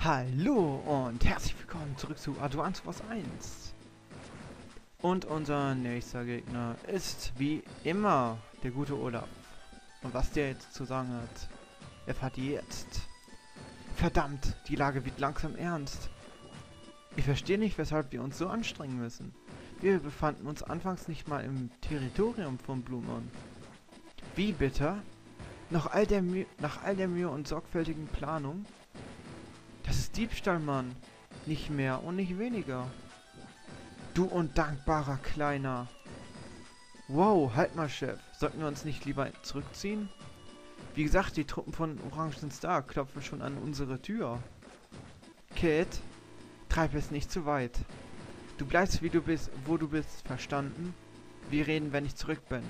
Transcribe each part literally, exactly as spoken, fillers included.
Hallo und herzlich willkommen zurück zu Advance Wars eins. Und unser nächster Gegner ist wie immer der gute Olaf. Und was der jetzt zu sagen hat, erfahrt ihr jetzt. Verdammt, die Lage wird langsam ernst. Ich verstehe nicht, weshalb wir uns so anstrengen müssen. Wir befanden uns anfangs nicht mal im Territorium von Blumen. Wie bitte? Nach all der Mühe, nach all der Mühe und sorgfältigen Planung? Das ist Diebstahl, Mann. Nicht mehr und nicht weniger. Du undankbarer Kleiner. Wow, halt mal, Chef. Sollten wir uns nicht lieber zurückziehen? Wie gesagt, die Truppen von Orangen Star klopfen schon an unsere Tür. Kid, treib es nicht zu weit. Du bleibst, wie du bist, wo du bist, verstanden? Wir reden, wenn ich zurück bin.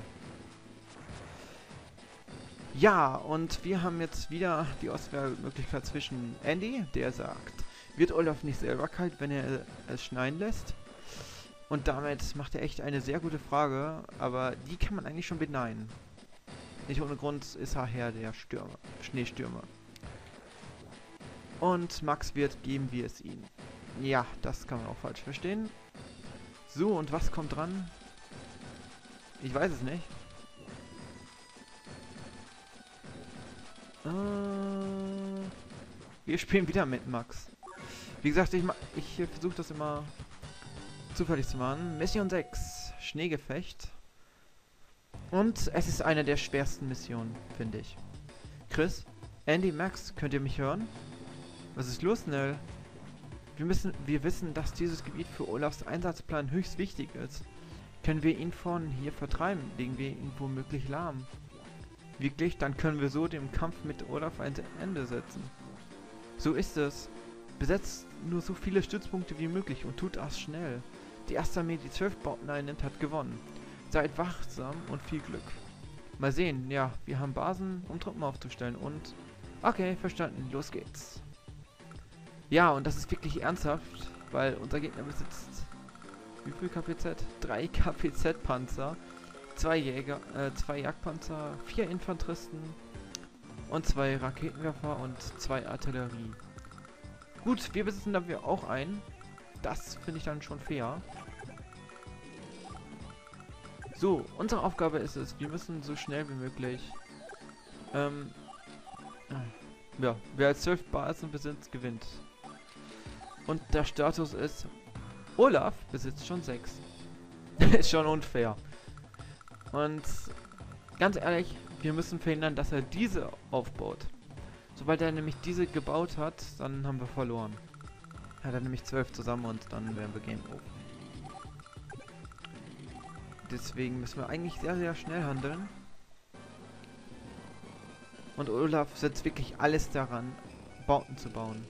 Ja, und wir haben jetzt wieder die Auswahlmöglichkeit zwischen Andy, der sagt, wird Olaf nicht selber kalt, wenn er es schneien lässt? Und damit macht er echt eine sehr gute Frage, aber die kann man eigentlich schon beneiden. Nicht ohne Grund ist er Herr der Stürme, Schneestürme. Und Max wird geben wir es ihm. Ja, das kann man auch falsch verstehen. So, und was kommt dran? Ich weiß es nicht. Uh, wir spielen wieder mit Max. Wie gesagt, ich, ich versuche das immer zufällig zu machen. Mission sechs, Schneegefecht. Und es ist eine der schwersten Missionen, finde ich. Chris, Andy, Max, könnt ihr mich hören? Was ist los, Nell? Wir müssen, wir wissen, dass dieses Gebiet für Olafs Einsatzplan höchst wichtig ist. Können wir ihn von hier vertreiben, legen wir ihn womöglich lahm. Wirklich, dann können wir so dem Kampf mit Olaf ein Ende setzen. So ist es. Besetzt nur so viele Stützpunkte wie möglich und tut das schnell. Die erste Armee, die zwölf Bauten einnimmt, hat gewonnen. Seid wachsam und viel Glück. Mal sehen, ja, wir haben Basen, um Truppen aufzustellen und... Okay, verstanden, los geht's. Ja, und das ist wirklich ernsthaft, weil unser Gegner besitzt... Wie viel K P Z? Drei K P Z-Panzer. Zwei Jäger, äh, zwei Jagdpanzer, vier Infanteristen und zwei Raketenwerfer und zwei Artillerie. Gut, wir besitzen dafür auch einen. Das finde ich dann schon fair. So, unsere Aufgabe ist es, wir müssen so schnell wie möglich, ähm, ja, wer als zwölf Basen besitzt, gewinnt. Und der Status ist, Olaf besitzt schon sechs. Ist schon unfair. Und ganz ehrlich, wir müssen verhindern, dass er diese aufbaut. Sobald er nämlich diese gebaut hat, dann haben wir verloren. Hat er nämlich zwölf zusammen und dann wären wir Game Over. Deswegen müssen wir eigentlich sehr, sehr schnell handeln. Und Olaf setzt wirklich alles daran, Bauten zu bauen.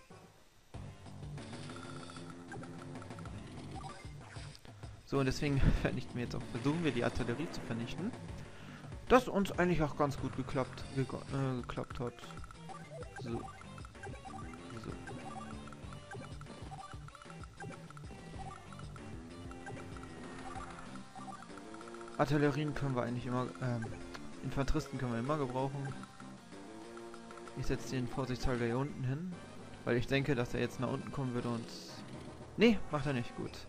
So, und deswegen vernichten wir jetzt auch, versuchen wir die Artillerie zu vernichten. Das uns eigentlich auch ganz gut geklappt, ge äh, geklappt hat. So. So. Artillerien können wir eigentlich immer, ähm, Infanteristen können wir immer gebrauchen. Ich setze den vorsichtshalber hier unten hin, weil ich denke, dass er jetzt nach unten kommen würde und... Nee, macht er nicht, gut.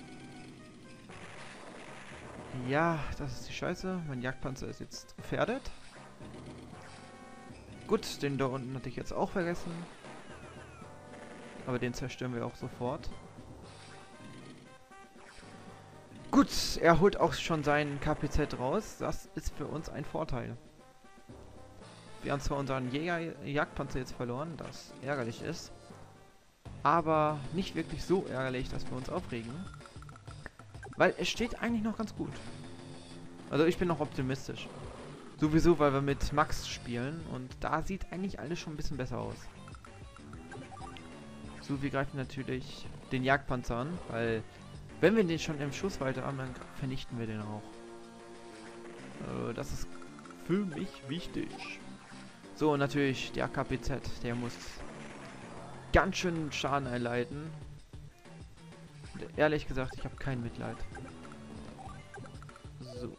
Ja, das ist die Scheiße. Mein Jagdpanzer ist jetzt gefährdet. Gut, den da unten hatte ich jetzt auch vergessen. Aber den zerstören wir auch sofort. Gut, er holt auch schon seinen K P Z raus. Das ist für uns ein Vorteil. Wir haben zwar unseren Jäger Jagdpanzer jetzt verloren, das ärgerlich ist. Aber nicht wirklich so ärgerlich, dass wir uns aufregen. Weil es steht eigentlich noch ganz gut. Also ich bin noch optimistisch. Sowieso, weil wir mit Max spielen und da sieht eigentlich alles schon ein bisschen besser aus. So, wir greifen natürlich den Jagdpanzer an, weil wenn wir den schon im Schussweite haben, dann vernichten wir den auch. Also das ist für mich wichtig. So, und natürlich der K P Z, der muss ganz schön Schaden erleiden. Und ehrlich gesagt, ich habe kein Mitleid. So.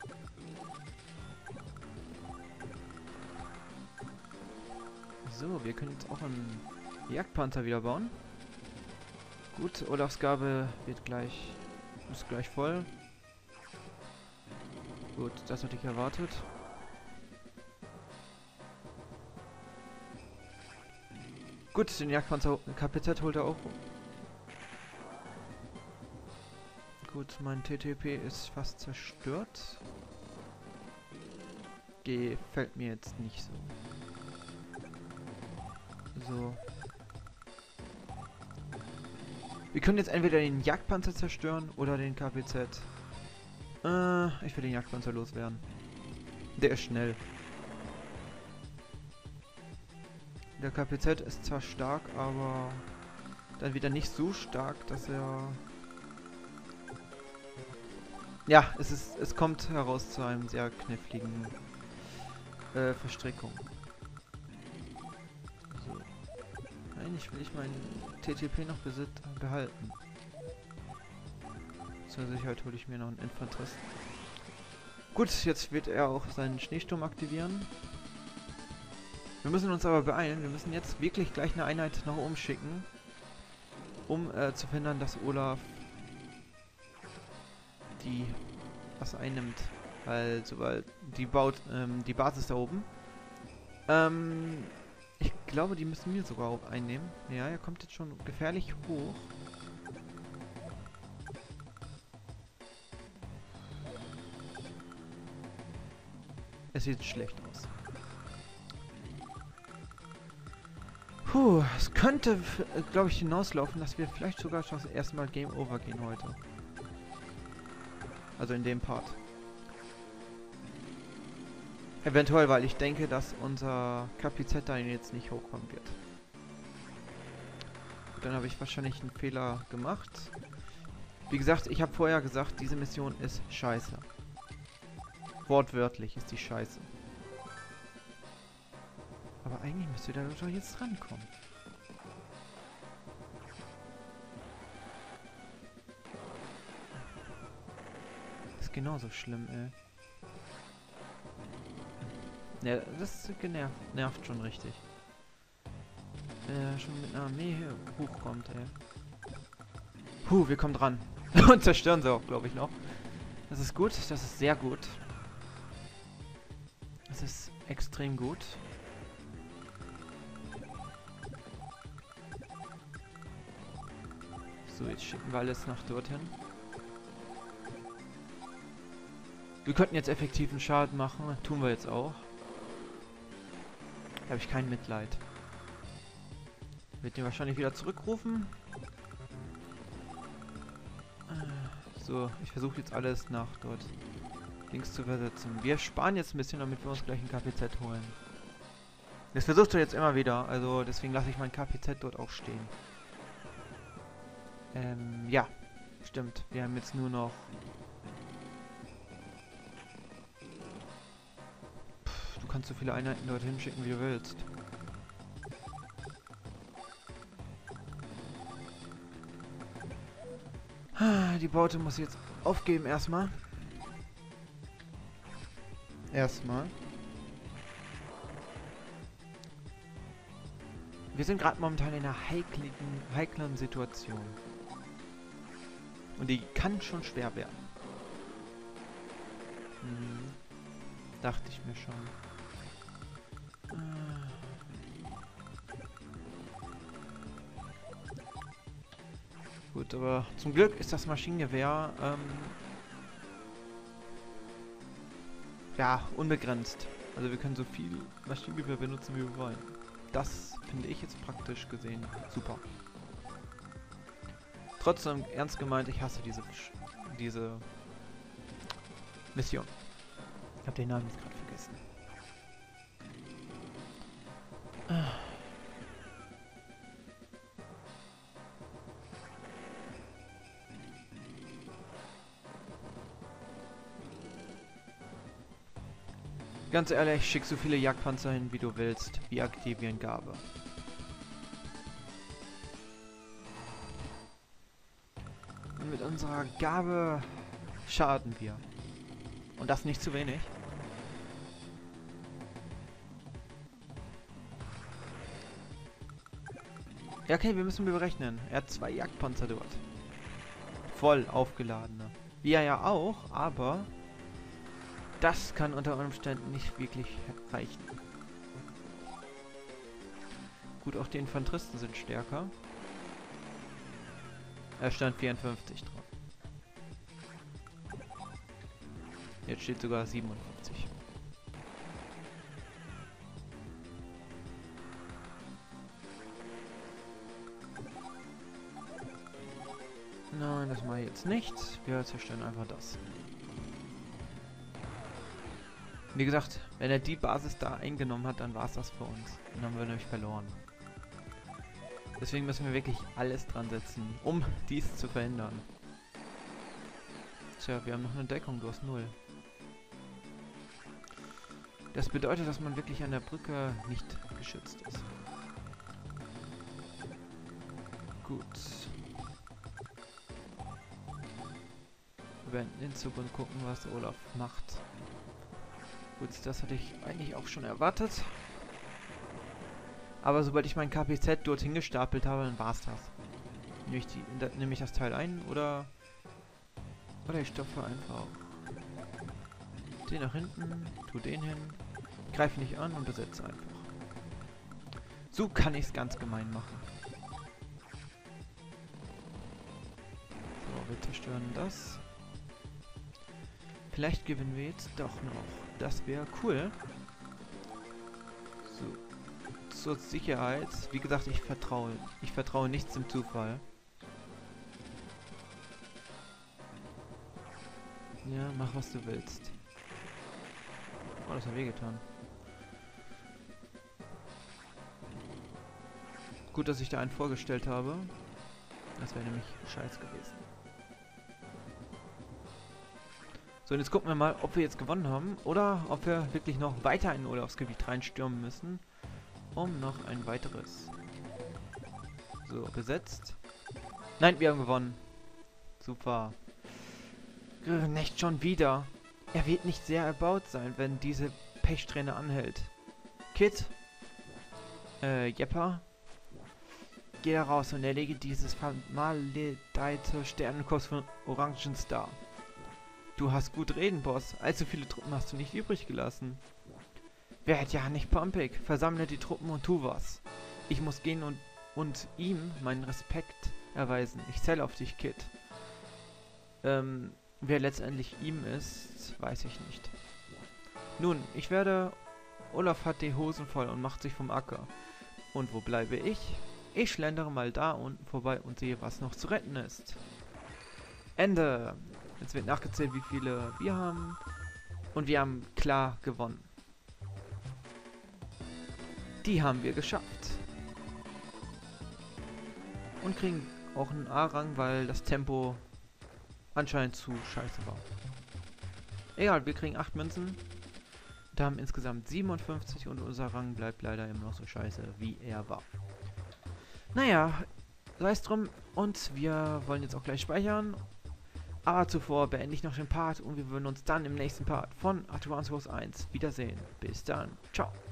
So, wir können jetzt auch einen Jagdpanzer wieder bauen. Gut, Olafs Gabe wird gleich, ist gleich voll. Gut, das hatte ich erwartet. Gut, den Jagdpanzer K P Z holt er auch. Gut, mein T T P ist fast zerstört. Gefällt mir jetzt nicht so. So. Wir können jetzt entweder den Jagdpanzer zerstören oder den K P Z. Äh, ich will den Jagdpanzer loswerden. Der ist schnell. Der K P Z ist zwar stark, aber dann wieder nicht so stark, dass er... Ja, es ist, es kommt heraus zu einem sehr kniffligen äh, Verstrickung. So. Eigentlich will ich meinen T T P noch besit behalten. Zur Sicherheit hole ich mir noch einen Infanteristen. Gut, jetzt wird er auch seinen Schneesturm aktivieren. Wir müssen uns aber beeilen. Wir müssen jetzt wirklich gleich eine Einheit nach oben schicken, um äh, zu verhindern, dass Olaf die was einnimmt. Weil sobald die baut ähm, die Basis da oben. Ähm, ich glaube, die müssen wir sogar auch einnehmen. Ja, er kommt jetzt schon gefährlich hoch. Es sieht schlecht aus. Puh, es könnte, glaube ich, hinauslaufen, dass wir vielleicht sogar schon das erste Mal Game Over gehen heute. Also in dem Part. Eventuell, weil ich denke, dass unser K P Z da jetzt nicht hochkommen wird. Gut, dann habe ich wahrscheinlich einen Fehler gemacht. Wie gesagt, ich habe vorher gesagt, diese Mission ist scheiße. Wortwörtlich ist die scheiße. Aber eigentlich müsste da doch jetzt rankommen. Ist genauso schlimm, ey. Ja, das genervt, nervt schon richtig. Wenn er schon mit einer Armee hier hochkommt, ey. Puh, wir kommen dran. Und zerstören sie auch, glaube ich, noch. Das ist gut, das ist sehr gut. Das ist extrem gut. So, jetzt schicken wir alles nach dorthin. Wir könnten jetzt effektiven Schaden machen, tun wir jetzt auch. Da habe ich kein Mitleid. Wird den wahrscheinlich wieder zurückrufen. So, ich versuche jetzt alles nach dort links zu versetzen. Wir sparen jetzt ein bisschen, damit wir uns gleich ein K P Z holen. Das versuchst du jetzt immer wieder, also deswegen lasse ich mein K P Z dort auch stehen. Ähm, ja, stimmt. Wir haben jetzt nur noch... Pff, du kannst so viele Einheiten dorthin schicken, wie du willst. Die Baute muss jetzt aufgeben erstmal. Erstmal. Wir sind gerade momentan in einer heiklen, heiklen Situation. Und die kann schon schwer werden. Hm. Dachte ich mir schon. Gut, aber zum Glück ist das Maschinengewehr ähm, ja, unbegrenzt. Also wir können so viel Maschinengewehr benutzen, wie wir wollen. Das finde ich jetzt praktisch gesehen super. Trotzdem, ernst gemeint, ich hasse diese, diese Mission. Ich habe den Namen jetzt gerade vergessen. Ganz ehrlich, schick so viele Jagdpanzer hin, wie du willst. Wir aktivieren Gabe. Und mit unserer Gabe schaden wir. Und das nicht zu wenig. Ja, okay, wir müssen berechnen. Er hat zwei Jagdpanzer dort. Voll aufgeladene. Wir ja auch, aber das kann unter Umständen nicht wirklich reichen. Gut, auch die Infanteristen sind stärker. Er stand vierundfünfzig drauf. Jetzt steht sogar siebenundfünfzig. Nein, das mache ich jetzt nicht. Wir zerstören einfach das. Wie gesagt, wenn er die Basis da eingenommen hat, dann war es das für uns. Dann haben wir nämlich verloren. Deswegen müssen wir wirklich alles dran setzen, um dies zu verhindern. Tja, wir haben noch eine Deckung, du hast null. Das bedeutet, dass man wirklich an der Brücke nicht geschützt ist. Gut. Wir beenden den Zug und gucken, was Olaf macht. Gut, das hatte ich eigentlich auch schon erwartet. Aber sobald ich mein K P Z dorthin gestapelt habe, dann war's das. Nehme ich, die, da, nehme ich das Teil ein oder... Oder ich stopfe einfach den nach hinten, tu den hin, greife nicht an und besetze einfach. So kann ich es ganz gemein machen. So, wir zerstören das. Vielleicht gewinnen wir jetzt doch noch. Das wäre cool. So. Zur Sicherheit. Wie gesagt, ich vertraue. Ich vertraue nichts dem Zufall. Ja, mach was du willst. Oh, das hat wehgetan. Gut, dass ich da einen vorgestellt habe. Das wäre nämlich scheiß gewesen. So, und jetzt gucken wir mal, ob wir jetzt gewonnen haben oder ob wir wirklich noch weiter in Olafs Gebiet reinstürmen müssen, um noch ein weiteres. So, besetzt. Nein, wir haben gewonnen. Super. Nicht schon wieder. Er wird nicht sehr erbaut sein, wenn diese Pechsträhne anhält. Kid. Äh, Jepper. Geh da raus und erlege dieses vermaledeite Sternenkurs von Orangen Star. Du hast gut reden, Boss. Allzu viele Truppen hast du nicht übrig gelassen. Werd ja nicht pompig. Versammle die Truppen und tu was. Ich muss gehen und, und ihm meinen Respekt erweisen. Ich zähle auf dich, Kid. Ähm, wer letztendlich ihm ist, weiß ich nicht. Nun, ich werde... Olaf hat die Hosen voll und macht sich vom Acker. Und wo bleibe ich? Ich schlendere mal da unten vorbei und sehe, was noch zu retten ist. Ende. Jetzt wird nachgezählt, wie viele wir haben. Und wir haben klar gewonnen. Die haben wir geschafft. Und kriegen auch einen A-Rang, weil das Tempo anscheinend zu scheiße war. Egal, wir kriegen acht Münzen. Da haben insgesamt siebenundfünfzig und unser Rang bleibt leider immer noch so scheiße, wie er war. Naja, sei es drum. Und wir wollen jetzt auch gleich speichern. Aber zuvor beende ich noch den Part und wir würden uns dann im nächsten Part von Advance Wars eins wiedersehen. Bis dann. Ciao.